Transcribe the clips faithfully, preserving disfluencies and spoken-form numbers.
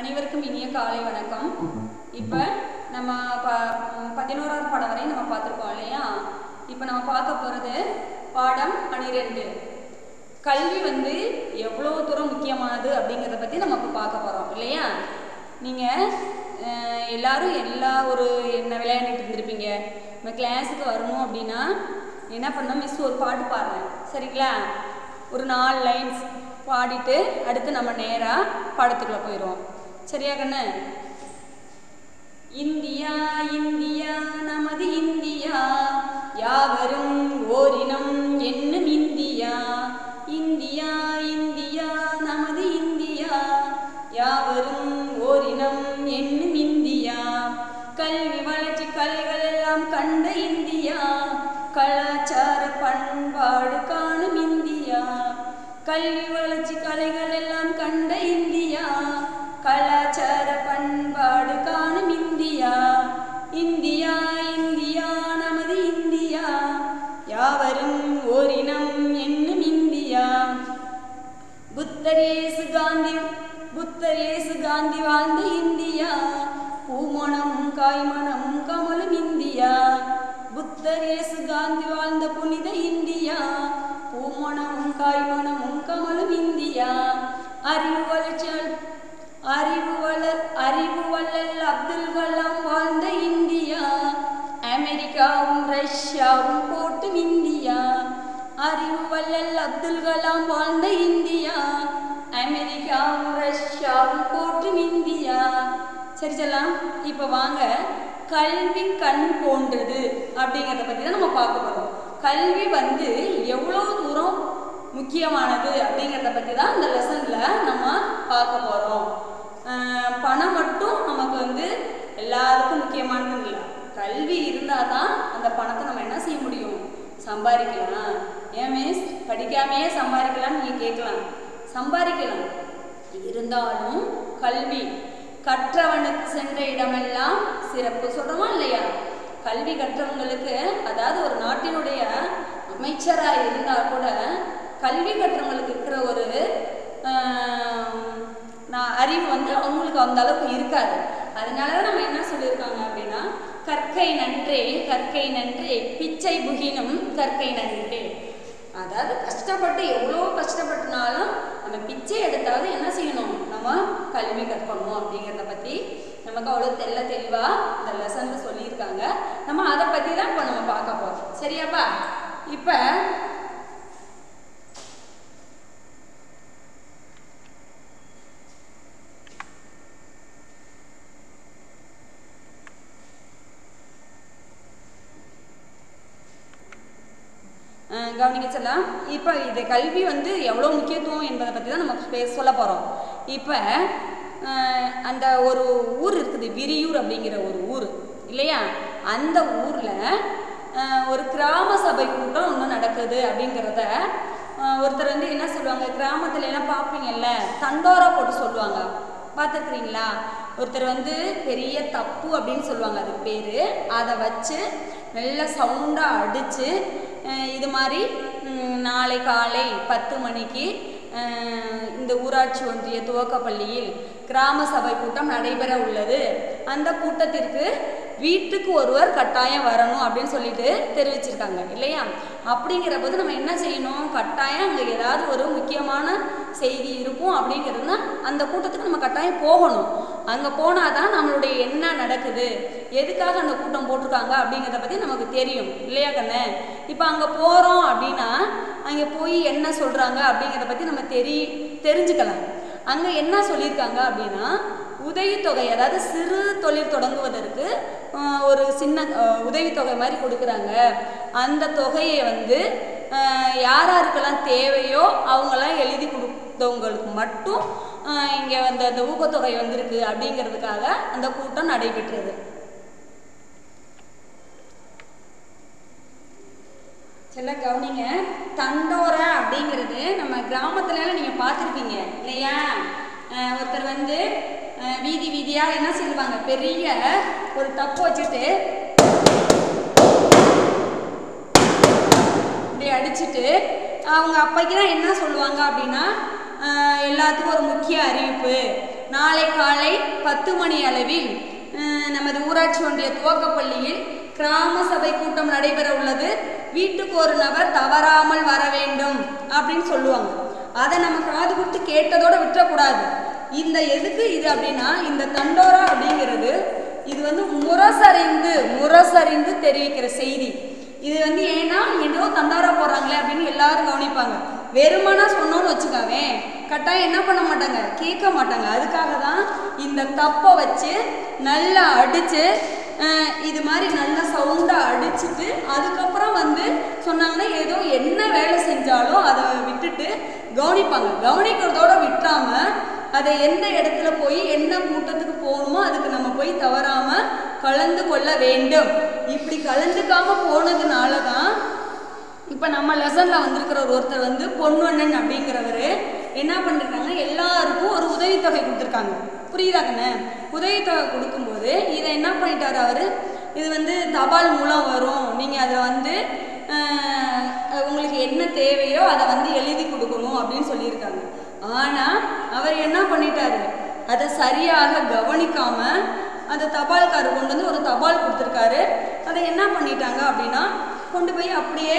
அனைவருக்கும் இனிய காலை வணக்கம். இப்போ நம்ம ப பதினோராவது பாடம் வரை நம்ம பார்த்துருக்கோம் இல்லையா? இப்போ நம்ம பார்க்க போகிறது பாடம் பன்னிரெண்டு. கல்வி வந்து எவ்வளோ தூரம் முக்கியமானது அப்படிங்கிறத பற்றி நம்ம இப்போ பார்க்க போகிறோம் இல்லையா? நீங்கள் எல்லோரும் எல்லா ஒரு என்ன விளையாண்டுட்டு இருந்திருப்பீங்க. நம்ம கிளாஸுக்கு வரணும் அப்படின்னா என்ன பண்ணோம், மிஸ் ஒரு பாட்டு பாடுறேன் சரிங்களா? ஒரு நாலு லைன்ஸ் பாடிட்டு அடுத்து நம்ம நேராக பாடத்துக்குள்ளே போயிடுவோம். சரியா கண்ணு? இந்தியா இந்தியா நமது இந்தியா, யாவரும் ஓரினம் என்னும் இந்தியா. இந்தியா இந்தியா நமது இந்தியா, யாவரும் ஓரினம் என்னும் இந்தியா. கல்வி வளர்ச்சி கலைகள் எல்லாம் கண்ட இந்தியா, கலாச்சார பண்பாடு காணும் இந்தியா. கல்வி வளர்ச்சி கலைகள் எல்லாம் கண்ட இந்தியா, கலாச்சார பண்பாடு காணும் இந்தியா. இந்தியா இந்தியா நமது இந்தியா, யாவரும் ஓரினம் என்னும் இந்தியா. புத்தர் இயேசு காந்தி புத்தர் இயேசு காந்தி வாழ்ந்த இந்தியா, பூமணமும் காய்மணமும் கமலும் இந்தியா. புத்தர் இயேசு காந்தி வாழ்ந்த புனித இந்தியா, பூமணமும் காய்மணமும் கமலும் இந்தியா. அறிவு வளர்ச்சியால் அறிவு வளர் அறிவு வள்ளல் அப்துல் கலாம் வாழ்ந்த இந்தியா, அமெரிக்காவும் ரஷ்யாவும் போட்டும் இந்தியா. அறிவு வள்ளல் அப்துல் கலாம் வாழ்ந்த இந்தியா, அமெரிக்காவும் ரஷ்யாவும் போட்டும் இந்தியா. சரி சொல்லலாம். இப்போ வாங்க, கல்வி கண் போன்றது அப்படிங்கிறத பற்றி தான் நம்ம பார்க்க போகிறோம். கல்வி வந்து எவ்வளோ தூரம் முக்கியமானது அப்படிங்கிறத பற்றி தான் இந்த லெசனில் நம்ம பார்க்க போகிறோம். பணம் மட்டும் நமக்கு வந்து எல்லாருக்கும் முக்கியமானது இல்லை. கல்வி இருந்தால் தான் அந்த பணத்தை நம்ம என்ன செய்ய முடியும், சம்பாதிக்கலாம். ஏன் மிஸ் படிக்காமையே சம்பாதிக்கலாம்னு நீங்கள் கேட்கலாம். சம்பாதிக்கலாம், இருந்தாலும் கல்வி கற்றவனுக்கு சென்ற இடமெல்லாம் சிறப்பு சொல்கிறோமா இல்லையா? கல்வி கற்றவங்களுக்கு, அதாவது ஒரு நாட்டினுடைய அமைச்சராக இருந்தால் கூட கல்வி கற்றவங்களுக்கு இருக்கிற ஒரு நான் அறிவு வந்து அவங்களுக்கு அந்த அளவுக்கு இருக்காது. அதனால தான் நம்ம என்ன சொல்லியிருக்காங்க அப்படின்னா, கற்கை நன்றே கற்கை நன்றே பிச்சை புகினும் கற்கை நன்றே. அதாவது கஷ்டப்பட்டு எவ்வளோ கஷ்டப்பட்டுனாலும் நம்ம பிச்சை எடுத்தாவது என்ன செய்யணும், நம்ம கல்வி கற்கணும் அப்படிங்கிறத பற்றி நமக்கு அவ்வளோ தெல்ல தெளிவாக இந்த லெசனில் சொல்லியிருக்காங்க. நம்ம அதை பற்றி தான் இப்போ நம்ம பார்க்க போகிறோம். சரியாப்பா? இப்போ கவனிக்க சொல்லலாம். இப்போ இது கல்வி வந்து எவ்வளோ முக்கியத்துவம் என்பதை பற்றி தான் நம்ம பேச சொல்ல போகிறோம். இப்போ அந்த ஒரு ஊர் இருக்குது, விரியூர் அப்படிங்கிற ஒரு ஊர் இல்லையா? அந்த ஊரில் ஒரு கிராம சபை கூட்டம் ஒன்று நடக்குது அப்படிங்கிறத ஒருத்தர் வந்து என்ன சொல்லுவாங்க, கிராமத்துல எல்லாம் பார்ப்பீங்கல்ல, தண்டோரா போட்டு சொல்லுவாங்க. பார்த்துருக்குறீங்களா? ஒருத்தர் வந்து பெரிய தப்பு அப்படின்னு சொல்லுவாங்க, அதுக்கு பேர். அதை வச்சு நல்ல சவுண்டாக அடித்து இது மாதிரி நாளை காலை பத்து மணிக்கு இந்த ஊராட்சி ஒன்றிய துவக்கப்பள்ளியில் கிராம சபை கூட்டம் நடைபெற உள்ளது, அந்த கூட்டத்திற்கு வீட்டுக்கு ஒருவர் கட்டாயம் வரணும் அப்படின்னு சொல்லிட்டு தெரிவிச்சிருக்காங்க இல்லையா? அப்படிங்கிற போது நம்ம என்ன செய்யணும், கட்டாயம் அங்கே ஏதாவது ஒரு முக்கியமான செய்தி இருக்கும் அப்படிங்கிறதுனா அந்த கூட்டத்துக்கு நம்ம கட்டாயம் போகணும். அங்கே போனால் தான் நம்மளுடைய என்ன நடக்குது, எதுக்காக அந்த கூட்டம் போட்டிருக்காங்க அப்படிங்கிறத பற்றி நமக்கு தெரியும் இல்லையா கண்ணு? இப்போ அங்கே போகிறோம் அப்படின்னா அங்கே போய் என்ன சொல்கிறாங்க அப்படிங்கிறத பற்றி நம்ம தெரி தெரிஞ்சுக்கலாம். அங்கே என்ன சொல்லியிருக்காங்க அப்படின்னா, உதவித்தொகை, அதாவது சிறு தொழில் தொடங்குவதற்கு ஒரு சின்ன உதவித்தொகை மாதிரி கொடுக்குறாங்க. அந்த தொகையை வந்து யார் யாருக்கெல்லாம் தேவையோ அவங்களாம் எழுதி கொடுத்தவங்களுக்கு மட்டும் இங்கே வந்து அந்த ஊக்கத்தொகை வந்திருக்கு அப்படிங்கிறதுக்காக அந்த கூட்டம் நடைபெற்றது. சில கவனிங்க, தண்டோரா அப்படிங்கிறது நம்ம கிராமத்துலலாம் நீங்கள் பார்த்துருப்பீங்க இல்லையா? ஒருத்தர் வந்து வீதி வீதியாக என்ன செய்வாங்க, பெரிய ஒரு தப்பு வச்சுட்டு இப்படி அடிச்சுட்டு அவங்க அப்பைக்கு தான் என்ன சொல்லுவாங்க அப்படின்னா, எல்லாத்துக்கும் ஒரு முக்கிய அறிவிப்பு, நாளை காலை பத்து மணி அளவில் நமது ஊராட்சி ஒன்றிய துவக்கப்பள்ளியில் கிராம சபை கூட்டம் நடைபெற உள்ளது. வீட்டுக்கு ஒரு நபர் தவறாமல் வர வேண்டும் அப்படின்னு சொல்லுவாங்க. அதை நம்ம காது கொடுத்து கேட்டதோட விட்டுறக்கூடாது. இந்த எதுக்கு இது அப்படின்னா, இந்த தண்டோரா அப்படிங்கிறது இது வந்து முரசறிந்து முரசறிந்து தெரிவிக்கிற செய்தி. இது வந்து ஏன்னா ஏதோ தண்டோரா போடுறாங்களே அப்படின்னு எல்லாரும் கவனிப்பாங்க. வெறுமனா சொன்னோன்னு வச்சுக்காவே கட்டாயம் என்ன பண்ண மாட்டாங்க, கேட்க மாட்டாங்க. அதுக்காக தான் இந்த தப்பை வச்சு நல்லா அடித்து இது மாதிரி நல்லா சவுண்டாக அடிச்சுட்டு அதுக்கப்புறம் வந்து சொன்னாங்கன்னா ஏதோ என்ன வேலை செஞ்சாலும் அதை விட்டுட்டு கவனிப்பாங்க. கவனிக்கிறதோட விட்டுறாமல் அதை எந்த இடத்துல போய் என்ன கூட்டத்துக்கு போகணுமோ அதுக்கு நம்ம போய் தவறாமல் கலந்து கொள்ள வேண்டும். இப்படி கலந்துக்காம போனதுனால தான் இப்போ நம்ம லெசனில் வந்திருக்கிற ஒருத்தர் வந்து பொன்வண்ணன் அப்படிங்கிறவர் என்ன பண்ணிருக்காங்க, எல்லாருக்கும் ஒரு உதவித்தொகை கொடுத்துருக்காங்க. புரியுதாங்கண்ணே? உதவித்தொகை கொடுக்கும்போது இதை என்ன பண்ணிட்டார் அவர், இது வந்து தபால் மூலம் வரும், நீங்கள் அதில் வந்து உங்களுக்கு என்ன தேவையோ அதை வந்து எழுதி கொடுக்கணும் அப்படின்னு சொல்லியிருக்காங்க. ஆனால் அவர் என்ன பண்ணிட்டாரு, அதை சரியாக கவனிக்காம அந்த தபால்காரர் கொண்டு வந்து ஒரு தபால் கொடுத்துருக்காரு. அதை என்ன பண்ணிட்டாங்க அப்படின்னா கொண்டு போய் அப்படியே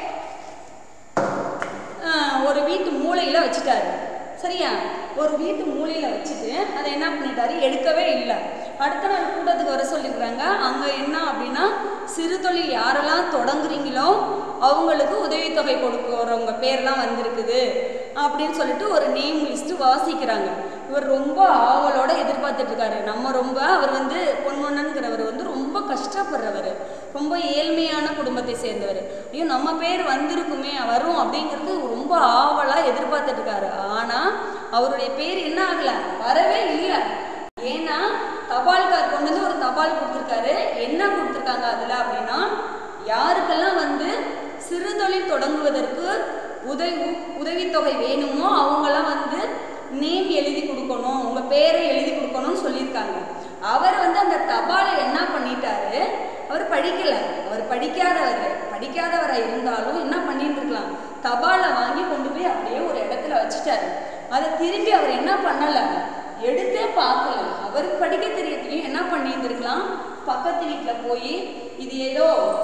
ஒரு வீட்டு மூலையில் வச்சுட்டாரு. சரியா? ஒரு வீட்டு மூலையில் வச்சுட்டு அதை என்ன பண்ணிட்டாரு, எடுக்கவே இல்லை. அடுத்த நாள் கூட்டத்துக்கு வர சொல்லியிருக்கிறாங்க. அங்கே என்ன அப்படின்னா, சிறு தொழில் யாரெல்லாம் தொடங்குறீங்களோ அவங்களுக்கு உதவித்தொகை கொடுக்குறவங்க பேர்லாம் வந்திருக்குது அப்படின்னு சொல்லிட்டு ஒரு நேம் லிஸ்ட்டு வாசிக்கிறாங்க. இவர் ரொம்ப ஆவலோட எதிர்பார்த்துட்டு இருக்காரு. நம்ம ரொம்ப அவர் வந்து பொன்வண்ணன்கிறவர் வந்து ரொம்ப கஷ்டப்படுறவர், ரொம்ப ஏழ்மையான குடும்பத்தை சேர்ந்தவர். ஐயோ நம்ம பேர் வந்திருக்குமே வரும் அப்படிங்கிறது ரொம்ப ஆவலாக எதிர்பார்த்துட்டு இருக்காரு. ஆனால் அவருடைய பேர் என்ன ஆகலை, வரவே இல்லை. ஏன்னா தபால்கார் கொண்டு வந்து ஒரு தபால் கொடுத்துருக்காரு. என்ன கொடுத்துருக்காங்க அதில் அப்படின்னா, யாருக்கெல்லாம் வந்து சிறு தொழில் தொடங்குவதற்கு உதவி உதவித்தொகை வேணுமோ அவங்களாம் வந்து நேம் எழுதி கொடுக்கணும், உங்கள் பேரை எழுதி கொடுக்கணும்னு சொல்லியிருக்காங்க. அவர் வந்து அந்த தபாலை என்ன பண்ணிட்டாரு, அவர் படிக்கலை, அவர் படிக்காதவர் படிக்காதவராக இருந்தாலும் என்ன பண்ணிட்டு இருக்கலாம், தபாலை வாங்கி கொண்டு போய் அப்படியே ஒரு இடத்துல வச்சுட்டாரு. அதை திரும்பி அவர் என்ன பண்ணலை, எடுத்தே பார்க்கல. அவருக்கு படிக்க தெரியத்தையும் என்ன பண்ணியிருந்துருக்கலாம், பக்கத்து வீட்டில் போய் இது ஏதோ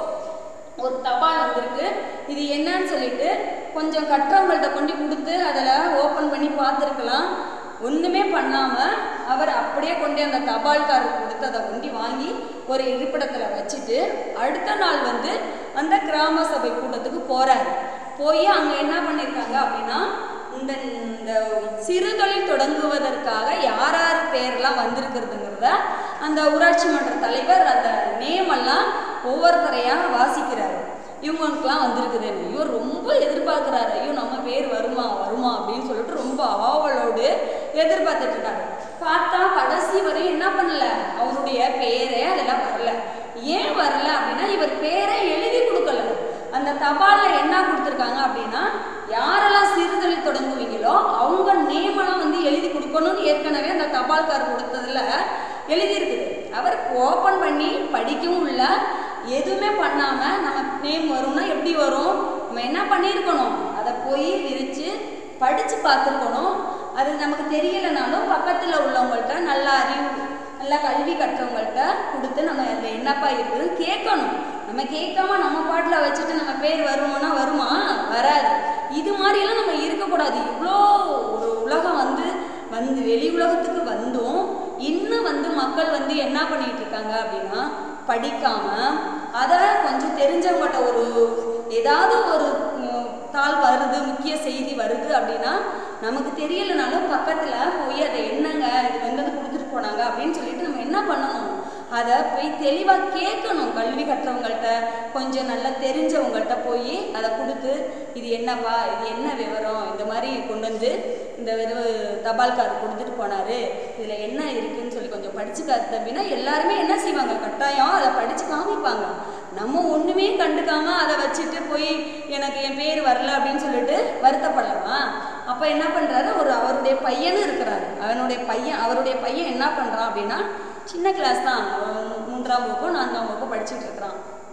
ஒரு தபால் வந்திருக்கு, இது என்னன்னு சொல்லிட்டு கொஞ்சம் கற்றவங்கள்ட்ட கொண்டு கொடுத்து அதில் ஓப்பன் பண்ணி பார்த்துருக்கலாம். ஒன்றுமே பண்ணாமல் அவர் அப்படியே கொண்டு அந்த தபால்காரருக்கு கொடுத்து அதை கொண்டு வாங்கி ஒரு இருப்பிடத்தில் வச்சுட்டு அடுத்த நாள் வந்து அந்த கிராம சபை கூட்டத்துக்கு போகிறார். போய் அங்கே என்ன பண்ணியிருக்காங்க அப்படின்னா, இந்த இந்த சிறு தொழில் தொடங்குவதற்காக யார் யார் பேர்லாம் வந்திருக்கிறதுங்கிறத அந்த ஊராட்சி மன்ற தலைவர் அந்த நேமெல்லாம் ஒவ்வொருத்தரையாக வாசிக்கிறாரு. இவங்களுக்கெல்லாம் வந்திருக்குதுன்னு இவர் ரொம்ப எதிர்பார்க்குறாரு. ஐயோ நம்ம பேர் வருமா வருமா அப்படின்னு சொல்லிட்டு ரொம்ப ஆவலோடு எதிர்பார்த்துட்டு இருக்காரு. பார்த்தா கடைசி வரையும் என்ன பண்ணல, அவருடைய பேரே அதெல்லாம் வரல. ஏன் வரல அப்படின்னா, இவர் பேரை எழுதி கொடுக்கல. அந்த தபாலில் என்ன கொடுத்துருக்காங்க அப்படின்னா, யாரெல்லாம் சிறுதொழில் தொடங்குவீங்களோ அவங்க நேமெல்லாம் வந்து எழுதி கொடுக்கணும்னு ஏற்கனவே அந்த தபால்கார் கொடுத்ததுல எழுதியிருக்குது. அவர் ஓப்பன் பண்ணி படிக்கவும் இல்லை, எதுவுமே பண்ணாமல் நம்ம நேம் வரும்னா எப்படி வரும், நம்ம என்ன பண்ணியிருக்கணும், அதை போய் விரித்து படித்து பார்த்துருக்கணும். அது நமக்கு தெரியலைனாலும் பக்கத்தில் உள்ளவங்கள்ட்ட நல்லா அறிவு நல்லா கல்வி கற்றவங்கள்ட்ட கொடுத்து நம்ம அதில் என்னப்பா இருக்குதுன்னு கேட்கணும். நம்ம கேட்காம நம்ம பாட்டில் வச்சுட்டு நம்ம பேர் வருமானா வருமா, வராது. இது மாதிரியெல்லாம் நம்ம இருக்கக்கூடாது. இவ்வளோ ஒரு உலகம் வந்து வந்து வெளி உலகத்துக்கு வந்தும் இன்னும் வந்து மக்கள் வந்து என்ன பண்ணிட்டு இருக்காங்க அப்படின்னா, படிக்காம அதை கொஞ்சம் தெரிஞ்சவங்கள்ட்ட ஒரு ஏதாவது ஒரு தாள் வருது, முக்கிய செய்தி வருது அப்படின்னா நமக்கு தெரியலைனாலும் பக்கத்தில் போய் அதை என்னங்க இது வந்து கொடுத்துட்டு போனாங்க அப்படின்னு சொல்லிட்டு நம்ம என்ன பண்ணணும், அதை போய் தெளிவாக கேட்கணும். கல்வி கற்றவங்கள்ட்ட கொஞ்சம் நல்லா தெரிஞ்சவங்கள்ட்ட போய் அதை கொடுத்து இது என்னப்பா இது என்ன விவரம், இந்த மாதிரி கொண்டு வந்து இந்த வெறும் தபால்கார் கொடுத்துட்டு போனார், இதில் என்ன இருக்குதுன்னு சொல்லி கொஞ்சம் படித்து காத்து அப்படின்னா எல்லாருமே என்ன செய்வாங்க, கட்டாயம் அதை படித்து காமிப்பாங்க. நம்ம ஒன்றுமே கண்டுக்காமல் அதை வச்சுட்டு போய் எனக்கு என் பேர் வரல அப்படின்னு சொல்லிட்டு வருத்தப்படலாமா? அப்போ என்ன பண்ணுறாரு, ஒரு அவருடைய பையனும் இருக்கிறாரு. அவனுடைய பையன் அவருடைய பையன் என்ன பண்ணுறான் அப்படின்னா, சின்ன கிளாஸ் தான், மூன்றாம் வகுப்போ நான்காம் வகுப்போ படிச்சுட்டு இருக்கிறான்.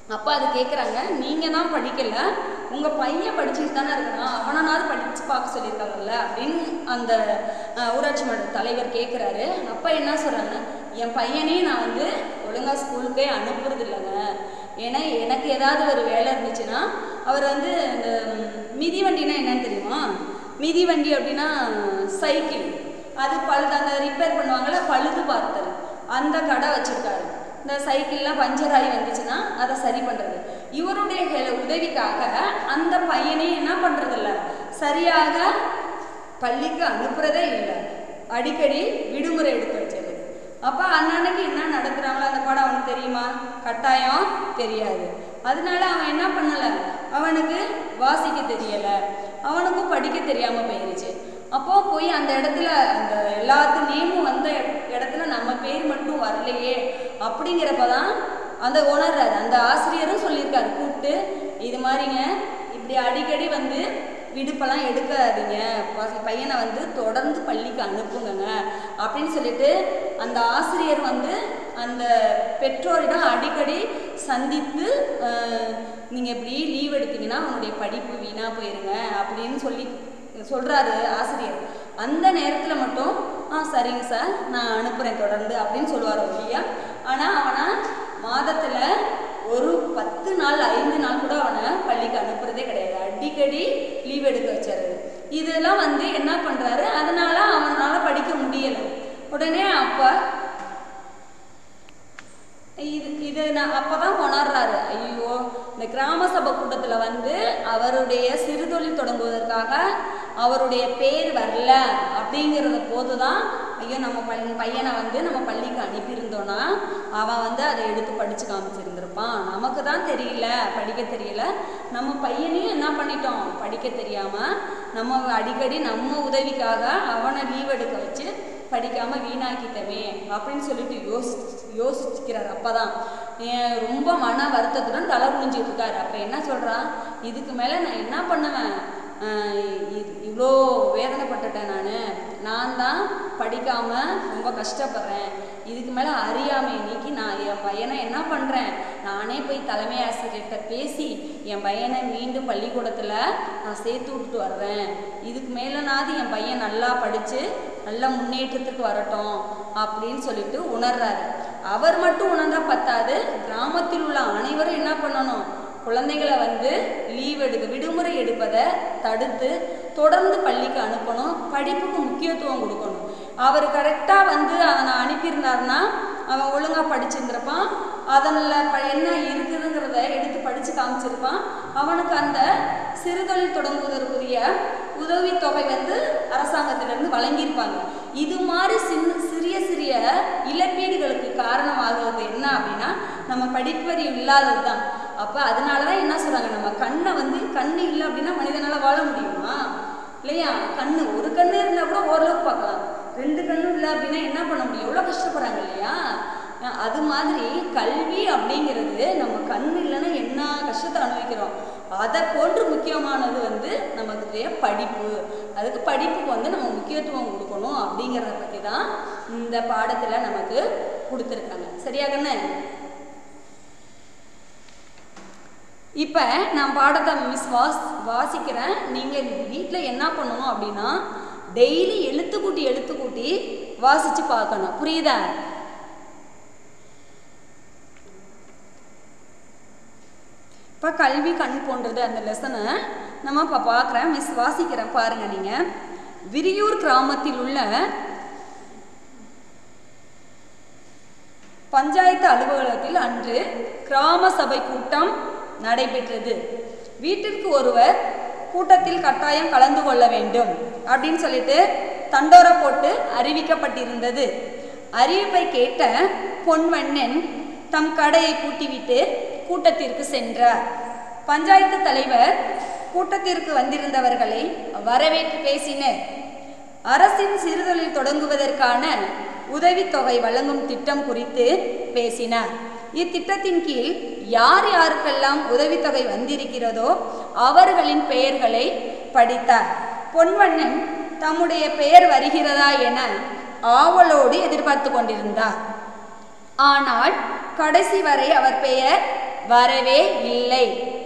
அப்போ அது கேட்குறாங்க, நீங்கள் தான் படிக்கலை, உங்கள் பையன் படிச்சுட்டு தானே இருக்கிறான், அவனாவது படித்து பார்க்க சொல்லியிருக்காங்கல்ல அப்படின்னு அந்த ஊராட்சி மன்ற தலைவர் கேட்குறாரு. அப்போ என்ன சொல்கிறாங்க, என் பையனே நான் வந்து ஒழுங்காக ஸ்கூலுக்கே அனுப்புறது இல்லைங்க. ஏன்னா எனக்கு ஏதாவது ஒரு வேலை இருந்துச்சுன்னா அவர் வந்து இந்த மிதி வண்டினா என்னன்னு தெரியுமா? மிதி வண்டி அப்படின்னா சைக்கிள், அது பழுது அந்த ரிப்பேர் பண்ணுவாங்கள்ல, பழுது பார்த்தல் அந்த கடை வச்சுருக்காரு. இந்த சைக்கிள்லாம் பஞ்சர் ஆகி வந்துச்சுன்னா அதை சரி பண்ணுறது. இவருடைய உதவிக்காக அந்த பையனே என்ன பண்ணுறதில்ல, சரியாக பள்ளிக்கு அனுப்புறதே இல்லை, அடிக்கடி விடுமுறை எடுத்து வச்சிருது. அப்போ அன்னன்னைக்கு என்ன நடத்துகிறாங்களோ அந்த பாடம் அவனுக்கு தெரியுமா? கட்டாயம் தெரியாது. அதனால அவன் என்ன பண்ணலை, அவனுக்கு வாசிக்க தெரியலை, அவனுக்கும் படிக்க தெரியாமல் போயிருச்சு. அப்போது போய் அந்த இடத்துல அந்த எல்லாத்து நேமும் வந்த இடத்துல நம்ம பேர் மட்டும் வரலையே அப்படிங்கிறப்ப தான் அந்த உணர்றாரு. அந்த ஆசிரியரும் சொல்லியிருக்காரு கூப்பிட்டு, இது மாதிரிங்க இப்படி அடிக்கடி வந்து விடுப்பெல்லாம் எடுக்காதீங்க, பையனை வந்து தொடர்ந்து பள்ளிக்கு அனுப்புங்க அப்படின்னு சொல்லிட்டு அந்த ஆசிரியர் வந்து அந்த பெற்றோரிடம் அடிக்கடி சந்தித்து, நீங்கள் இப்படி லீவ் எடுத்தீங்கன்னா அவனுடைய படிப்பு வீணாக போயிருங்க அப்படின்னு சொல்லி சொல்கிறாரு ஆசிரியர். அந்த நேரத்தில் மட்டும் ஆ சரிங்க சார் நான் அனுப்புகிறேன் தொடர்ந்து அப்படின்னு சொல்லுவார் இல்லையா. ஆனால் அவனை மாதத்தில் ஒரு பத்து நாள் ஐந்து நாள் கூட அவனை பள்ளிக்கு அனுப்புறதே கிடையாது, அடிக்கடி லீவ் எடுக்க வச்சாரு. இதெல்லாம் வந்து என்ன பண்ணுறாரு, அதனால அவனால் படிக்க முடியலை. உடனே அப்போ இது இது நான் அப்போ தான் உணர்றாரு, ஐயோ இந்த கிராம சபை கூட்டத்தில் வந்து அவருடைய சிறுதொழில் தொடங்குவதற்காக அவருடைய பேர் வரல அப்படிங்கிறத போது தான், ஐயோ நம்ம பள் பையனை வந்து நம்ம பள்ளிக்கு அனுப்பியிருந்தோன்னா அவன் வந்து அதை எடுத்து படித்து காமிச்சிருந்திருப்பான், நமக்கு தான் தெரியல படிக்க தெரியல, நம்ம பையனையும் என்ன பண்ணிட்டோம் படிக்க தெரியாமல் நம்ம அடிக்கடி நம்ம உதவிக்காக அவனை லீவ் எடுக்க வச்சு படிக்காமல் வீணாக்கிட்டமே அப்படின்னு சொல்லிட்டு யோசி யோசிச்சுக்கிறார். அப்போ தான் ரொம்ப மன வருத்தத்துடன் தலை குனிஞ்சிட்டு இருக்காரு. அப்போ என்ன சொல்கிறான், இதுக்கு மேலே நான் என்ன பண்ணுவேன், இவ்வளோ வேதனைப்பட்டுட்டேன், நான் நான் தான் படிக்காமல் ரொம்ப கஷ்டப்படுறேன், இதுக்கு மேலே அறியாமையை நீக்கி நான் என் பையனை என்ன பண்ணுறேன், நானே போய் தலைமை ஆசிரியர்கிட்ட பேசி என் பையனை மீண்டும் பள்ளிக்கூடத்தில் நான் சேர்த்து விட்டுட்டு வர்றேன், இதுக்கு மேலேனாவது என் பையன் நல்லா படித்து நல்ல முன்னேற்றத்துக்கு வரட்டும் அப்படின்னு சொல்லிட்டு உணர்றாரு. அவர் மட்டும் உணர்ந்தால் பத்தாது, கிராமத்தில் உள்ள அனைவரும் என்ன பண்ணணும், குழந்தைகளை வந்து லீவ் எடுக்க விடுமுறை எடுப்பதை தடுத்து தொடர்ந்து பள்ளிக்கு அனுப்பணும், படிப்புக்கு முக்கியத்துவம் கொடுக்கணும். அவர் கரெக்டாக வந்து அவனை அனுப்பியிருந்தாருன்னா அவன் ஒழுங்காக படிச்சிருந்திருப்பான், அதனில் என்ன இருக்குதுங்கிறத எடுத்து படித்து காமிச்சிருப்பான், அவனுக்கு அந்த சிறுதொழில் தொடங்குவதற்குரிய உதவித்தொகை வந்து அரசாங்கத்திலேருந்து வழங்கியிருப்பாங்க. இது மாதிரி சின்ன சிறிய சிறிய இழப்பீடுகளுக்கு காரணமாகிறது என்ன அப்படின்னா நம்ம படிப்பறிவு இல்லாதது தான். அப்போ அதனால தான் என்ன சொல்கிறாங்க, நம்ம கண்ணை வந்து கண்ணு இல்லை அப்படின்னா மனிதனால் வாழ முடியுமா இல்லையா? கண்ணு ஒரு கண்ணு இருந்தால் கூட ஓரளவுக்கு பார்க்கலாம், ரெண்டு கண்ணும் இல்லை அப்படின்னா என்ன பண்ண முடியும், எவ்வளோ கஷ்டப்படுறாங்க இல்லையா? அது மாதிரி கல்வி அப்படிங்கிறது நம்ம கண் இல்லைன்னா என்ன கஷ்டத்தை அனுபவிக்கிறோம், அதை போன்று முக்கியமானது வந்து நமக்கு படிப்பு. அதுக்கு படிப்புக்கு வந்து நம்ம முக்கியத்துவம் கொடுக்கணும் அப்படிங்கிறத பற்றி தான் இந்த பாடத்தில் நமக்கு கொடுத்துருக்காங்க. சரியா கண்ணு? இப்போ நான் பாடத்தை மிஸ் வாஸ் வாசிக்கிறேன். நீங்கள் வீட்டில் என்ன பண்ணணும் அப்படின்னா டெய்லி எழுத்துக்கூட்டி எழுத்துக்கூட்டி வாசித்து பார்க்கணும். புரியுதா? இப்போ கல்வி கண் போன்றது அந்த லெசனை நம்ம இப்போ பார்க்குறேன், மிஸ் வாசிக்கிறேன் பாருங்கள். நீங்கள் விரியூர் கிராமத்தில் உள்ள பஞ்சாயத்து அலுவலகத்தில் அன்று கிராம சபை கூட்டம் நடைபெற்றது. வீட்டிற்கு ஒருவர் கூட்டத்தில் கட்டாயம் கலந்து கொள்ள வேண்டும் அப்படின்னு சொல்லிட்டு தண்டோரா போட்டு அறிவிக்கப்பட்டிருந்தது. அறிவிப்பை கேட்ட பொன்வண்ணன் தம் கடையை பூட்டிவிட்டு கூட்டத்திற்கு சென்றார். பஞ்சாயத்து தலைவர் கூட்டத்திற்கு வந்திருந்தவர்களை வரவேற்று பேசினர். அரசின் சிறுதொழில் தொடங்குவதற்கான உதவித்தொகை வழங்கும் திட்டம் குறித்து பேசினார். இத்திட்டத்தின் கீழ் யார் யாருக்கெல்லாம் உதவித்தொகை வந்திருக்கிறதோ அவர்களின் பெயர்களை படித்தார். பொன்வண்ணன் தம்முடைய பெயர் வருகிறதா என ஆவலோடு எதிர்பார்த்து கொண்டிருந்தார். ஆனால் கடைசி வரை அவர் பெயர் வரவே இல்லை.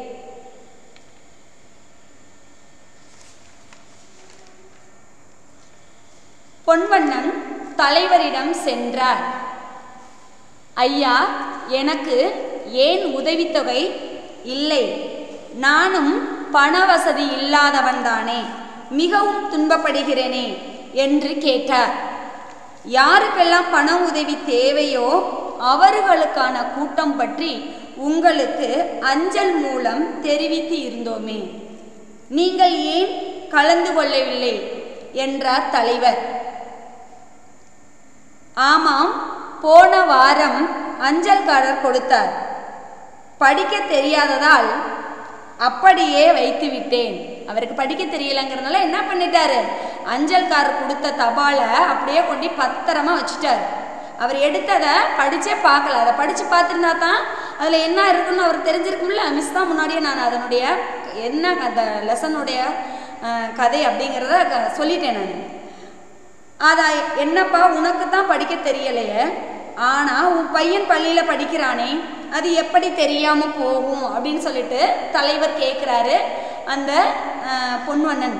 பொன்வண்ணன் தலைவரிடம் சென்றார். ஐயா, எனக்கு ஏன் உதவித்தொகை இல்லை? நானும் பண வசதி இல்லாதவன் தானே, மிகவும் துன்பப்படுகிறேனே என்று கேட்டார். யாருக்கெல்லாம் பண உதவி தேவையோ அவர்களுக்கான கூட்டம் பற்றி உங்களுக்கு அஞ்சல் மூலம் தெரிவித்து இருந்தோமே, நீங்கள் ஏன் கலந்து கொள்ளவில்லை என்றார் தலைவர். ஆமாம், போன வாரம் அஞ்சல்காரர் கொடுத்தார். படிக்க தெரியாததால் அப்படியே வைத்து விட்டேன். அவருக்கு படிக்க தெரியலங்கிறதுனால என்ன பண்ணிட்டாரு, அஞ்சல்காரர் கொடுத்த தபாலை அப்படியே கொண்டு பத்திரமா வச்சுட்டார். அவர் எடுத்ததை படிச்சே பார்க்கல. அதை படிச்சு பார்த்துருந்தா தான் அதில் என்ன இருக்குன்னு அவருக்கு தெரிஞ்சிருக்கும்ல. மிஸ் தான் முன்னாடியே நான் அதனுடைய என்ன அந்த லெசனுடைய கதை அப்படிங்கிறத சொல்லிட்டேன் நான். அதை என்னப்பா உனக்கு தான் படிக்க தெரியலையே, ஆனால் உன் பையன் பள்ளியில் படிக்கிறானே, அது எப்படி தெரியாமல் போகும் அப்படின்னு சொல்லிட்டு தலைவர் கேட்குறாரு அந்த பொன்வண்ணன்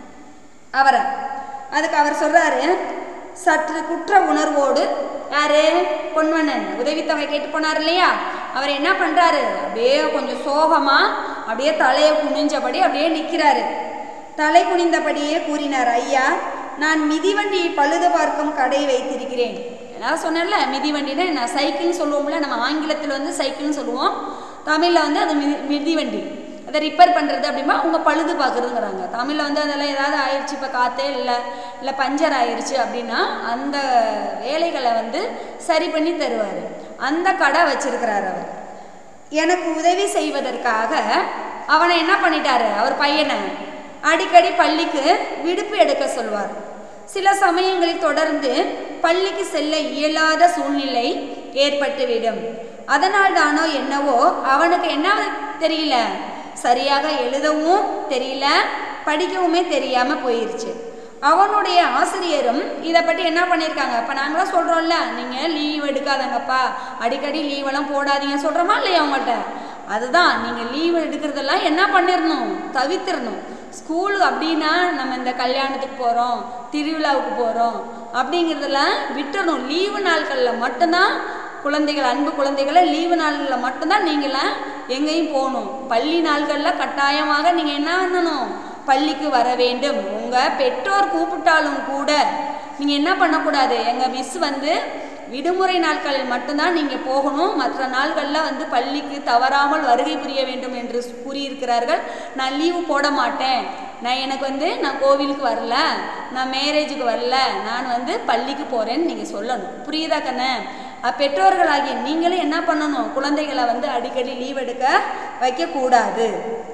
அவரை. அதுக்கு அவர் சொல்கிறாரு, சற்று குற்ற உணர்வோடு, யாரு பொன்வண்ணன் உதவித்தொகை கேட்டு போனார் இல்லையா, அவர் என்ன பண்ணுறாரு, அப்படியே கொஞ்சம் சோகமாக அப்படியே தலையை குனிஞ்சபடி அப்படியே நிற்கிறாரு. தலை குனிந்தபடியே கூறினார், ஐயா, நான் மிதிவண்டியை பழுது பார்க்கும் கடை வைத்திருக்கிறேன். நான் சொன்னேன்ல, மிதிவண்டினா நான் சைக்கிள்னு சொல்லுவோம்ல, நம்ம ஆங்கிலத்தில் வந்து சைக்கிள்னு சொல்லுவோம், தமிழில் வந்து அது மிதி மிதிவண்டி. அதை ரிப்பேர் பண்ணுறது அப்படின்னா அவங்க பழுது பார்க்குறதுங்கிறாங்க. தமிழில் வந்து அதெல்லாம் ஏதாவது ஆயிடுச்சு, இப்போ காற்றே இல்லை இல்லை பஞ்சர் ஆயிடுச்சு அப்படின்னா அந்த வேலைகளை வந்து சரி பண்ணி தருவார். அந்த கடை வச்சிருக்கிறார் அவர். எனக்கு உதவி செய்வதற்காக அவனை என்ன பண்ணிட்டாரு, அவர் பையனை அடிக்கடி பள்ளிக்கு விடுப்பு எடுக்க சொல்வார். சில சமயங்களில் தொடர்ந்து பள்ளிக்கு செல்ல இயலாத சூழ்நிலை ஏற்பட்டுவிடும். அதனால் தானோ என்னவோ அவனுக்கு என்ன தெரியல, சரியாக எழுதவும் தெரியல, படிக்கவுமே தெரியாமல் போயிடுச்சு. அவனுடைய ஆசிரியரும் இதை பற்றி என்ன பண்ணியிருக்காங்க, இப்போ நாங்களாம் சொல்கிறோம்ல, நீங்கள் லீவ் எடுக்காதங்கப்பா, அடிக்கடி லீவெல்லாம் போடாதீங்கன்னு சொல்கிறோமா இல்லையா அவங்கள்ட்ட. அதுதான், நீங்கள் லீவ் எடுக்கிறதெல்லாம் என்ன பண்ணிடணும், தவிர்த்திடணும். ஸ்கூலு அப்படின்னா நம்ம இந்த கல்யாணத்துக்கு போகிறோம், திருவிழாவுக்கு போகிறோம் அப்படிங்கிறதெல்லாம் விட்டுடணும். லீவு நாட்களில் மட்டும்தான் குழந்தைகள், அன்பு குழந்தைகளை லீவு நாள்களில் மட்டும்தான் நீங்களாம் எங்கேயும் போகணும். பள்ளி நாள்களில் கட்டாயமாக நீங்கள் என்ன பண்ணணும், பள்ளிக்கு வர வேண்டும். உங்கள் பெற்றோர் கூப்பிட்டாலும் கூட நீங்கள் என்ன பண்ணக்கூடாது, எங்கள் மிஸ் வந்து விடுமுறை நாட்கள் மட்டும்தான் நீங்கள் போகணும், மற்ற நாள்களில் வந்து பள்ளிக்கு தவறாமல் வருகை புரிய வேண்டும் என்று கூறியிருக்கிறார்கள். நான் லீவு போட மாட்டேன், நான் எனக்கு வந்து நான் கோவிலுக்கு வரல, நான் மேரேஜுக்கு வரல, நான் வந்து பள்ளிக்கு போகிறேன்னு நீங்கள் சொல்லணும். புரியுதா கண்ணே? பெற்றோர்களாகிய நீங்களும் என்ன பண்ணணும், குழந்தைகளை வந்து அடிக்கடி லீவ் எடுக்க வைக்கக்கூடாது.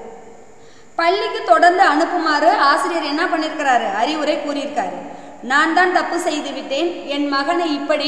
பள்ளிக்கு தொடர்ந்து அனுப்புமாறு ஆசிரியர் என்ன பண்ணியிருக்கிறாரு, அறிவுரை கூறியிருக்காரு. நான் தான் தப்பு செய்து விட்டேன், என் மகனை இப்படி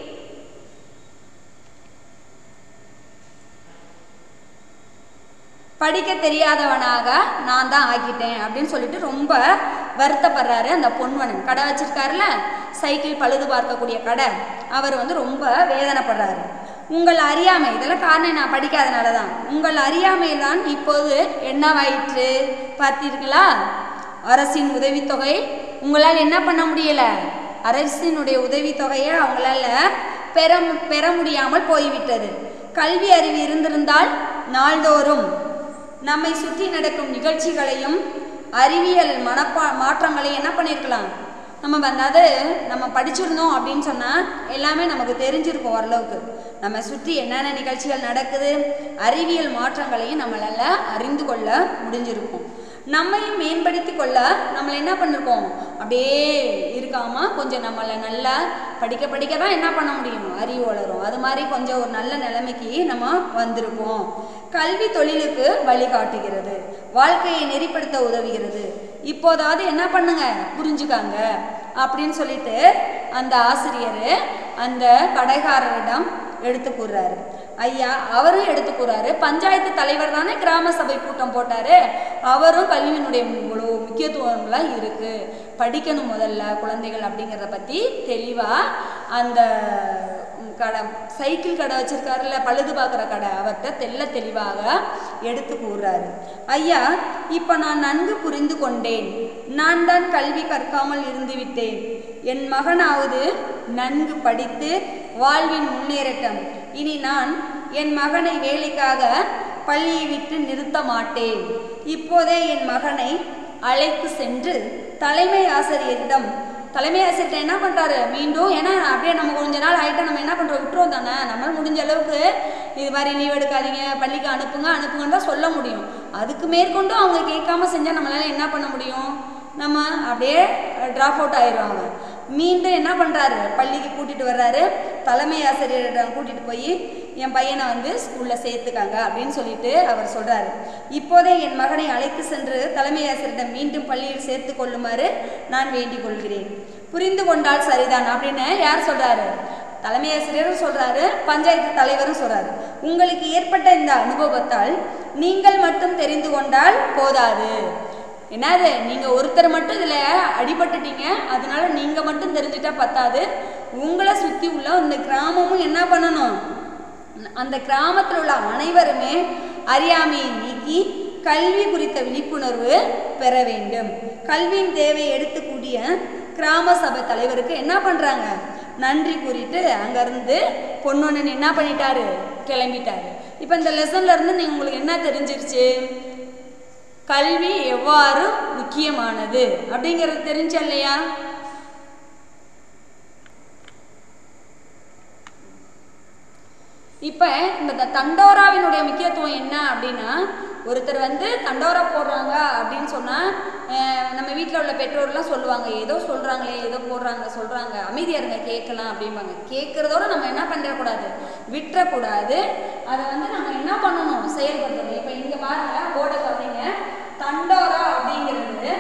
படிக்க தெரியாதவனாக நான் தான் ஆக்கிட்டேன் அப்படின்னு சொல்லிட்டு ரொம்ப வருத்தப்படுறாரு அந்த பொன்வண்ணன். கடை வச்சிருக்காருல, சைக்கிள் பழுது பார்க்கக்கூடிய கடை, அவர் வந்து ரொம்ப வேதனைப்படுறாரு. உங்கள் அறியாமை, இதெல்லாம் காரணம் நான் படிக்காதனால தான், உங்கள் அறியாமை தான் இப்போது என்னவாயிற்று பார்த்தீர்களா, அரசின் உதவித்தொகை உங்களால் என்ன பண்ண முடியல, அரசினுடைய உதவித்தொகையை அவங்களால பெற பெற முடியாமல் போய்விட்டது. கல்வி அறிவு இருந்திருந்தால் நாள்தோறும் நம்மை சுற்றி நடக்கும் நிகழ்ச்சிகளையும் அறிவியல் மனப்பா மாற்றங்களையும் என்ன பண்ணியிருக்கலாம், நம்ம அதாவது நம்ம படிச்சிருந்தோம் அப்படின்னு சொன்னால் எல்லாமே நமக்கு தெரிஞ்சிருக்கும் ஓரளவுக்கு. நம்ம சுற்றி என்னென்ன நிகழ்ச்சிகள் நடக்குது, அறிவியல் மாற்றங்களையும் நம்மளால் அறிந்து கொள்ள முடிஞ்சிருக்கும். நம்மையும் மேம்படுத்தி கொள்ள நம்மளை என்ன பண்ணிருக்கோம், அப்படியே இருக்காமல் கொஞ்சம் நம்மளை நல்லா படிக்க படிக்க தான் என்ன பண்ண முடியும், அறிவு வளரும். அது மாதிரி கொஞ்சம் ஒரு நல்ல நிலைமைக்கு நம்ம வந்திருக்கோம். கல்வி தொழிலுக்கு வழிகாட்டுகிறது, வாழ்க்கையை நெறிப்படுத்த உதவுகிறது. இப்போதாவது என்ன பண்ணுங்க, புரிஞ்சுக்காங்க அப்படின்னு சொல்லிட்டு அந்த ஆசிரியர் அந்த கடைக்காரரிடம் எடுத்து கூறுறாரு. ஐயா அவரும் எடுத்து கூறாரு, பஞ்சாயத்து தலைவர் தானே கிராம சபை கூட்டம் போட்டாரு, அவரும் கல்வியினுடைய இவ்வளோ முக்கியத்துவம்லாம் இருக்கு, படிக்கணும் முதல்ல குழந்தைகள் அப்படிங்கிறத பற்றி தெளிவாக அந்த கடை சைக்கிள் கடை வச்சிருக்காருல்ல, பழுது பார்க்குற கடை, அவர்கிட்ட தெல்ல தெளிவாக எடுத்து கூறுறாரு. ஐயா, இப்போ நான் நன்கு புரிந்து கொண்டேன். நான் தான் கல்வி கற்காமல் இருந்து விட்டேன். என் மகனாவது நன்கு படித்து வாழ்வின் முன்னேறட்டும். இனி நான் என் மகனை வேலைக்காக பள்ளியை விட்டு நிறுத்த மாட்டேன். இப்போதே என் மகனை அழைத்து சென்று தலைமை ஆசிரியரிடம் தலைமை ஆசிரியர்கிட்ட என்ன பண்ணுறாரு மீண்டும், ஏன்னா அப்படியே நம்ம கொஞ்ச நாள் ஆகிட்டா நம்ம என்ன பண்ணுறோம், விட்டுருவோம் தானே. நம்மளால் முடிஞ்ச அளவுக்கு இது மாதிரி லீவ் எடுக்காதீங்க, பள்ளிக்கு அனுப்புங்க அனுப்புங்கன்னு தான் சொல்ல முடியும். அதுக்கு மேற்கொண்டு அவங்க கேட்காம செஞ்சால் நம்மளால் என்ன பண்ண முடியும், நம்ம அப்படியே ட்ராப் அவுட் ஆயிடுவாங்க. மீண்டும் என்ன பண்ணுறாரு, பள்ளிக்கு கூட்டிகிட்டு வர்றாரு. தலைமை ஆசிரியரிடம் கூட்டிகிட்டு போய் என் பையனை வந்து ஸ்கூலில் சேர்த்துக்காங்க அப்படின்னு சொல்லிட்டு அவர் சொல்கிறாரு. இப்போதே என் மகனை அழைத்து சென்று தலைமை ஆசிரியரிடம் மீண்டும் பள்ளியில் சேர்த்து கொள்ளுமாறு நான் வேண்டிக் கொள்கிறேன். புரிந்து கொண்டால் சரிதான் அப்படின்னு யார் சொல்கிறாரு, தலைமை ஆசிரியரும் சொல்கிறாரு, பஞ்சாயத்து தலைவரும் சொல்கிறாரு. உங்களுக்கு ஏற்பட்ட இந்த அனுபவத்தால் நீங்கள் மட்டும் தெரிந்து கொண்டால் போதாது. என்னது, நீங்கள் ஒருத்தர் மட்டும் இதில் அடிபட்டுட்டீங்க, அதனால நீங்கள் மட்டும் தெரிஞ்சுட்டா பத்தாது. உங்களை சுற்றி உள்ள இந்த கிராமமும் என்ன பண்ணணும், அந்த கிராமத்தில் உள்ள அனைவருமே அறியாமையை நீக்கி கல்வி குறித்த விழிப்புணர்வு பெற வேண்டும். கல்வியின் தேவையை எடுத்துக்கூடிய கிராம சபை தலைவருக்கு என்ன பண்ணுறாங்க, நன்றி கூறிட்டு அங்கேருந்து பொன்னொன்னு என்ன பண்ணிட்டாரு, கிளம்பிட்டாரு. இப்போ இந்த லெசன்ல இருந்து நீங்கள் உங்களுக்கு என்ன தெரிஞ்சிருச்சு, கல்வி எவ்வாறு முக்கியமானது அப்படிங்கிறது தெரிஞ்சா இல்லையா? இப்போ இந்த தண்டோராவினுடைய முக்கியத்துவம் என்ன அப்படின்னா, ஒருத்தர் வந்து தண்டோரா போடுறாங்க அப்படின்னு சொன்னால் நம்ம வீட்டில் உள்ள பெற்றோர்லாம் சொல்லுவாங்க, ஏதோ சொல்கிறாங்களே ஏதோ போடுறாங்க சொல்கிறாங்க அமைதியாக இருங்க கேட்கலாம் அப்படிம்பாங்க. கேட்குறதோட நம்ம என்ன பண்ணிடக்கூடாது, விட்டுறக்கூடாது. அதை வந்து நம்ம என்ன பண்ணணும், செயல்படுத்தணும். இப்போ இங்கே பாருங்க, போர்டை பார்த்தீங்க, தண்டோரா அப்படிங்கிறது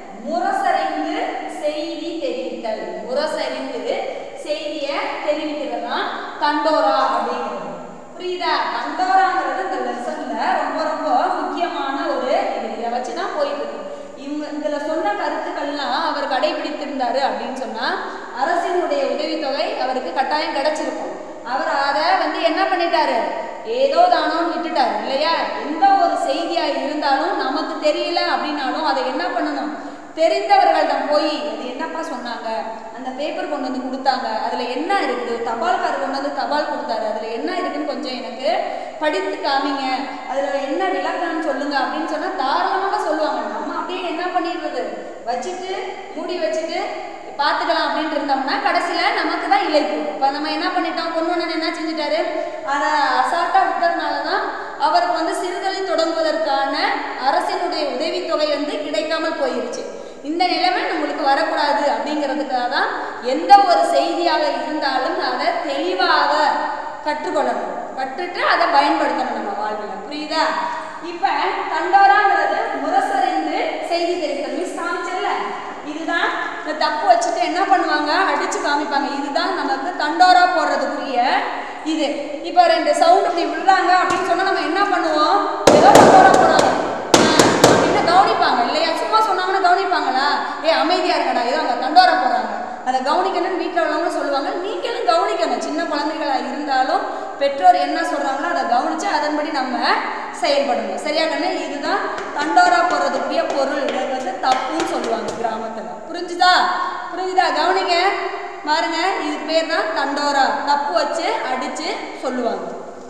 முரசறிந்து செய்தி தெரிவித்தல். முரசறிந்து செய்தியை தெரிவிக்கிறது தான் தண்டோரா அப்படிங்கிறது. புரியுதா? தண்டோராங்கிறது இந்த லெசன்ல ரொம்ப ரொம்ப முக்கியமான ஒரு இது. இதை வச்சுதான் போயிட்டு இருக்கு. இவங்க இதுல சொன்ன கருத்துக்கள்லாம் அவர் கடைபிடித்திருந்தாரு அப்படின்னு சொன்னா அரசினுடைய உதவித்தொகை அவருக்கு கட்டாயம் கிடைச்சிருக்கும். அவர் அதை வந்து என்ன பண்ணிட்டாரு, ஏதோ தானோன்னு விட்டுட்டாரு இல்லையா? எந்த ஒரு செய்தியா இருந்தாலும் நமக்கு தெரியல அப்படின்னாலும் அதை என்ன பண்ணணும், தெரிந்தவர்களிடம் போய் அது என்னப்பா சொன்னாங்க, அந்த பேப்பர் கொண்டு வந்து கொடுத்தாங்க, அதில் என்ன இருக்குது, தபால்காரர் கொண்டு வந்து தபால் கொடுத்தாரு, அதில் என்ன இருக்குன்னு கொஞ்சம் எனக்கு படித்து காமிங்க, அதில் என்ன விளக்கம்னு சொல்லுங்க அப்படின்னு சொன்னால் தாராளமாக சொல்லுவாங்க. நம்ம அப்படியே என்ன பண்ணிடுறது, வச்சுட்டு மூடி வச்சுட்டு பார்த்துக்கலாம் அப்படின்ட்டு இருந்தோம்னா கடைசியில் நமக்கு தான் இழைப்பு. இப்போ நம்ம என்ன பண்ணிட்டோம், பொண்ணு என்ன செஞ்சுட்டாரு, அதை அசால்ட்டாக விட்டதுனால தான் அவருக்கு வந்து சிறுதொழில் தொடங்குவதற்கான அரசினுடைய உதவித்தொகை வந்து கிடைக்காமல் போயிருச்சு. இந்த நிலைமை நம்மளுக்கு வரக்கூடாது அப்படிங்கிறதுக்காக தான் எந்த ஒரு செய்தியாக இருந்தாலும் அதை தெளிவாக கற்றுக்கொள்ளணும், கற்றுட்டு அதை பயன்படுத்தணும் நம்ம வாழ்வில். புரியுதா? இப்போ தண்டோராங்கிறது முரசறிந்து செய்தி தெரிவித்தல். மிஸ் காமிச்சல்ல, இதுதான் இந்த தப்பு வச்சுட்டு என்ன பண்ணுவாங்க, அடிச்சு காமிப்பாங்க. இதுதான் நமக்கு தண்டோரா போடுறதுக்குரிய இது. இப்போ ரெண்டு சவுண்ட் இப்படி விடுறாங்க அப்படின்னு சொன்னால் நம்ம என்ன பண்ணுவோம், ஏதோ தண்டோரா போடுறாங்க அப்படின்னு கவனிப்பாங்க இல்லையா? சும்மா சொன்னாங்கன்னா கவனிப்பாங்களா? ஏ அமைதியா இருக்கடா, ஏதோ அங்கே தண்டோரா போடுறாங்க, அதை கவனிக்கணும்னு வீட்டில் உள்ளவங்க சொல்லுவாங்க. நீங்களும் கவனிக்கணும். சின்ன குழந்தைகளாக இருந்தாலும் பெற்றோர் என்ன சொல்கிறாங்களோ அதை கவனித்து அதன்படி நம்ம செயல்படணும். சரியா கண்ணு? இதுதான் தண்டோரா போடுறதுக்குரிய பொருள். இதை வந்து தப்புன்னு சொல்லுவாங்க கிராமத்தில். புரிஞ்சுதா? புரிஞ்சுதா? கவனிங்க பாருங்க, இது பேர் தான் தண்டோரா. தப்பு வச்சு அடிச்சு சொல்லுவாங்க.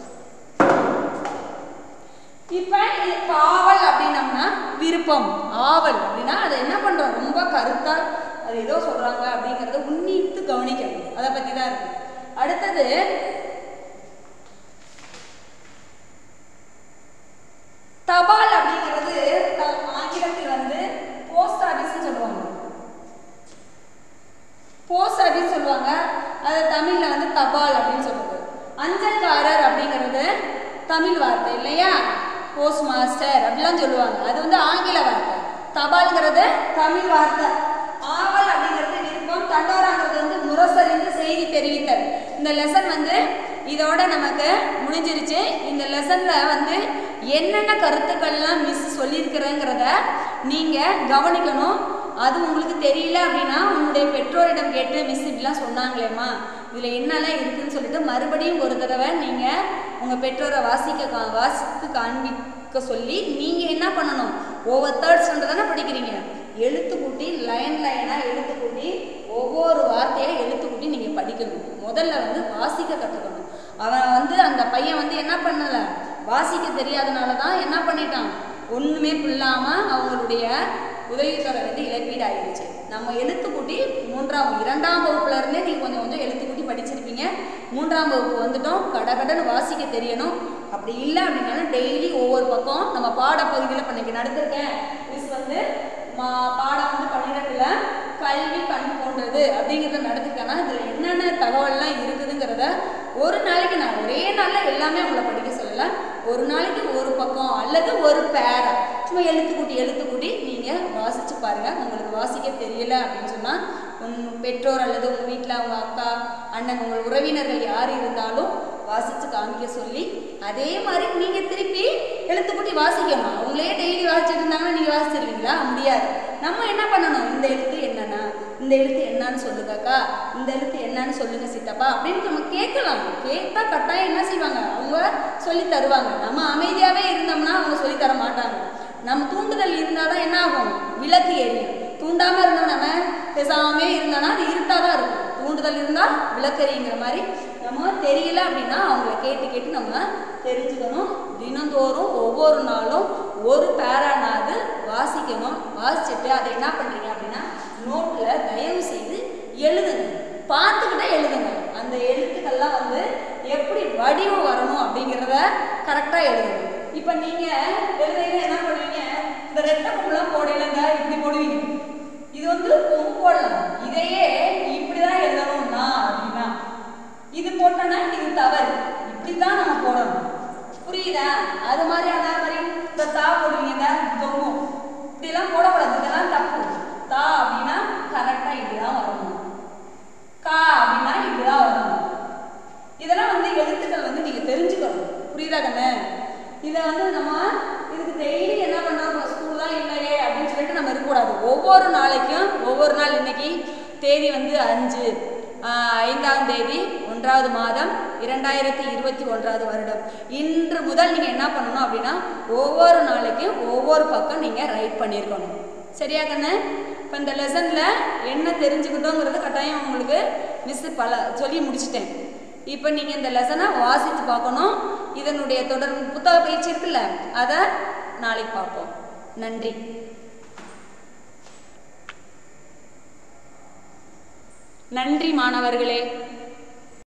இப்ப பாவல் அப்படின்னம்னா விருப்பம், ஆவல் அப்படின்னா அதை என்ன பண்றோம், ரொம்ப கருத்தா அது ஏதோ சொல்றாங்க அப்படிங்கறத உன்னித்து கவனிக்கணும். அதை பத்தி தான் இருக்கு. அடுத்தது தபால் அப்படிங்கிறது ஆங்கிலத்தில் வந்து போஸ்ட் ஆபீஸ் சொல்லுவாங்க. போஸ்ட் ஆபீஸ் சொல்லுவாங்க. அது தமிழ்ல வந்து தபால் அப்படின்னு சொல்றது. அஞ்சல்காரர் அப்படிங்கிறது தமிழ் வார்த்தை இல்லையா? போஸ்ட் மாஸ்டர் அப்படிலாம் சொல்லுவாங்க. அது வந்து ஆங்கில வார்த்தை. தபால்ங்கிறது தமிழ் வார்த்தை. ஆவல் அப்படிங்கிறது விருப்பம். தண்டோராங்கிறது வந்து முரசறிந்து செய்தி தெரிவித்தல். இந்த லெசன் வந்து இதோட நமக்கு முடிஞ்சிருச்சு. இந்த லெசன்ல வந்து என்னென்ன கருத்துக்கள்லாம் மிஸ் சொல்லியிருக்கிறேங்கிறத நீங்கள் கவனிக்கணும். அது உங்களுக்கு தெரியல அப்படின்னா உங்களுடைய பெற்றோரிடம் கேட்டு மிஸ் இப்படிலாம் சொன்னாங்களேம்மா இதில் என்னெல்லாம் இருக்குதுன்னு சொல்லிட்டு மறுபடியும் ஒரு தடவை நீங்கள் உங்கள் பெற்றோரை வாசிக்க கா வாசித்து காண்பிக்க சொல்லி நீங்கள் என்ன பண்ணணும், ஒவ்வொரு தேர்ட் ஸ்டாண்டர்ட் தானே படிக்கிறீங்க, எழுத்து கூட்டி லைன் லைனாக எழுத்து கூட்டி ஒவ்வொரு வார்த்தையாக எழுத்து கூட்டி நீங்கள் படிக்கணும். முதல்ல வந்து வாசிக்க கற்றுக்கணும். அவன் வந்து அந்த பையன் வந்து என்ன பண்ணலை, வாசிக்க தெரியாதனால தான் என்ன பண்ணிட்டான், ஒன்றுமே புல்லாமல் அவங்களுடைய உதவித்தொகை வந்து இழப்பீடு ஆகிடுச்சு. நம்ம எழுத்து கூட்டி மூன்றாம் இரண்டாம் வகுப்புல இருந்தே நீங்கள் கொஞ்சம் கொஞ்சம் எழுத்து கூட்டி படிச்சிருப்பீங்க. மூன்றாம் வகுப்பு வந்துட்டோம், கடகடன்னு வாசிக்க தெரியணும். அப்படி இல்லை அப்படின்னாலும் டெய்லி ஒவ்வொரு பக்கம் நம்ம பாடப்பகுதியில் பண்ணிக்க நடத்திருக்கேன் மிஸ் வந்து மா பாடம் வந்து பன்னிரெண்டுல கல்வி கண் போன்றது அப்படிங்கிறத நடத்திருக்கேன்னா இதில் என்னென்ன தகவல்லாம் இருக்குதுங்கிறத ஒரு நாளைக்கு நான் ஒரே நாளில் எல்லாமே உங்களை படிக்க சொல்லலை, ஒரு நாளைக்கு ஒரு பக்கம் அல்லது ஒரு பேரா சும்மா எழுத்து கூட்டி எழுத்து கூட்டி நீங்கள் வாசித்து பாருங்கள். உங்களுக்கு வாசிக்க தெரியலை அப்படின்னு சொன்னால் உங்கள் பெற்றோர் அல்லது உங்கள் வீட்டில் அவங்க அக்கா அண்ணன் உங்கள் உறவினர்கள் யார் இருந்தாலும் வாசித்து காமிக்க சொல்லி அதே மாதிரி நீங்கள் திருப்பி எழுத்து கூட்டி வாசிக்கணும். அவங்களே டெய்லி வாசிச்சுட்டு இருந்தாங்கன்னா நீங்கள் வாசிச்சிருவீங்களா? முடியாது. நம்ம என்ன பண்ணணும், இந்த எழுத்து என்னன்னா, இந்த எழுத்து என்னன்னு சொல்லுங்கக்கா, இந்த எழுத்து என்னன்னு சொல்லுங்க சித்தப்பா அப்படின்னு நம்ம கேட்கலாம். கேட்டால் கட்டாயம் என்ன செய்வாங்க, அவங்க சொல்லி தருவாங்க. நம்ம அமைதியாகவே இருந்தோம்னா அவங்க சொல்லி தர மாட்டாங்க. நம்ம தூண்டுதல் இருந்தால் தான் என்ன ஆகும், விளக்கு எரியும். தூண்டாமல் இருந்தோம் நம்ம பேசாமே இருந்தோம்னா அது இருட்டாக தான் இருக்கும். தூண்டுதல் இருந்தால் விளக்கறிங்கிற மாதிரி நம்ம தெரியல அப்படின்னா அவங்கள கேட்டு கேட்டு நம்ம தெரிஞ்சுக்கணும். தினந்தோறும் ஒவ்வொரு நாளும் ஒரு பேரானாவது வாசிக்கணும். வாசிச்சுட்டு அதை என்ன பண்ணுறீங்க அப்படின்னா நோட்டில் தயவு செய்து எழுதுங்க, பார்த்துக்கிட்டே எழுதுங்க. அந்த எழுத்துக்கள்லாம் வந்து எப்படி வடிவம் வரணும் அப்படிங்கிறத கரெக்டாக எழுதுங்க. இப்போ நீங்கள் எழுதுங்க என்ன பண்ணுவீங்க, இந்த ரெட்டை பொம்பெல்லாம் போடலைங்க இப்படி போடுவீங்க, இது வந்து பொம்பு போடலாம், இதையே இப்படி தான் எழுதணும்னா அப்படின்னா இது போட்டோன்னா இது தவறு, இப்படி தான் நம்ம போடணும். புரியுதா? அது மாதிரி அதே மாதிரி இந்த தா போடுவீங்க, தொங்கும், இப்படிலாம் போடக்கூடாது, இதெல்லாம் தப்பு. தா அப்படின்னா கரெக்டாக இப்படி தான் வரணும், கா அப்படின்னா இப்படி தான் வரணும். இதெல்லாம் வந்து எழுத்துக்கள் வந்து நீங்கள் தெரிஞ்சுக்கணும். புரியுதா கண்ணு? இதை வந்து நம்ம இதுக்கு டெய்லி என்ன பண்ணுறோம், ஸ்கூல் தான் இல்லையே அப்படின்னு சொல்லிட்டு நம்ம இருக்கக்கூடாது. ஒவ்வொரு நாளைக்கும் ஒவ்வொரு நாள், இன்னைக்கு தேதி வந்து அஞ்சு ஐந்தாம் தேதி ஒன்றாவது மாதம் இரண்டாயிரத்தி இருபத்தி ஒன்றாவது வருடம். இன்று முதல் நீங்கள் என்ன பண்ணணும் அப்படின்னா ஒவ்வொரு நாளைக்கும் ஒவ்வொரு பக்கம் நீங்கள் ரைட் பண்ணியிருக்கணும். சரியா கண்ணு? இப்போ இந்த லெசனில் என்ன தெரிஞ்சுக்கிட்டோங்கிறது கட்டாயம் உங்களுக்கு மிஸ்ஸு பல சொல்லி முடிச்சிட்டேன். இப்போ நீங்கள் இந்த லெசனை வாசித்து பார்க்கணும். இதனுடைய தொடர் புத்தக பயிற்சி இருக்குல்ல, அதை நாளைக்கு பார்ப்போம். நன்றி. நன்றி மாணவர்களே.